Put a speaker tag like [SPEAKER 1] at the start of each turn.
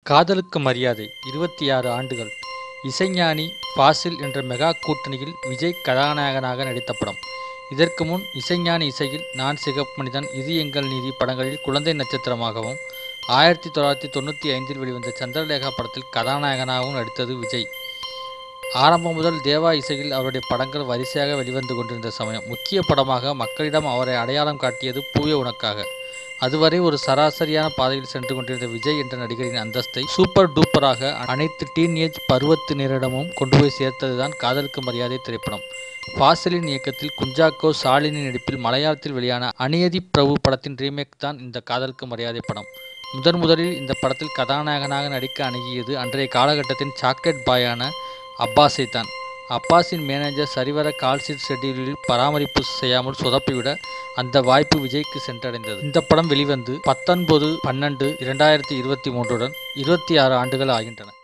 [SPEAKER 1] காதலுக்கு மரியாதை 26 ஆண்டுகள். இசைஞானி ஃபாசில் என்ற மெகா கூட்டணியில் விஜய் கதாநாயகனாக நடித்த படம். இதற்கு முன் இசைஞானி இசையில் நான் சிகப்பு மனிதன், இது எங்கள் நீதி படங்களில் குழந்தை நட்சத்திரமாகவும், 1995 வெளிவந்த சந்திரலேகா படத்தில் கதாநாயகனாகவும் நடித்தது விஜய். ஆரம்பம் முதல் தேவா இசையில் அவருடைய படங்கள் வரிசையாக வெளிவந்து கொண்டிருந்த சமயம், முக்கிய படமாக மக்களிடம் அவரை அடையாளம் காட்டியது பூவே உனக்காக. அதுவரை ஒரு சராசரியான பாதையில் சென்று கொண்டிருந்த விஜய் என்ற நடிகரின் அந்தஸ்தை சூப்பர் டூப்பராக அனைத்து டீன்ஏஜ் பருவத்தினரிடமும் கொண்டு போய் சேர்த்ததுதான் காதலுக்கு மரியாதை திரைப்படம். ஃபாசிலின் இயக்கத்தில் குஞ்சாக்கோ ஷாலினி நடிப்பில் மலையாளத்தில் வெளியான அநியதி பிரபு படத்தின் ரீமேக் தான் இந்த காதலுக்கு மரியாதை படம். முதலில் இந்த படத்தில் கதாநாயகனாக நடிக்க அணுகியது அன்றைய காலகட்டத்தின் சாக்லேட் பாயான அப்பாஸை தான். அப்பாஸின் மேனேஜர் சரிவர கால்ஷீட் ஷெட்யூலில் பராமரிப்பு செய்யாமல் சொதப்பிவிட அந்த வாய்ப்பு விஜய்க்கு சென்றடைந்தது. இந்த படம் வெளிவந்து 19/12/2023 26 ஆண்டுகள் ஆகின்றன.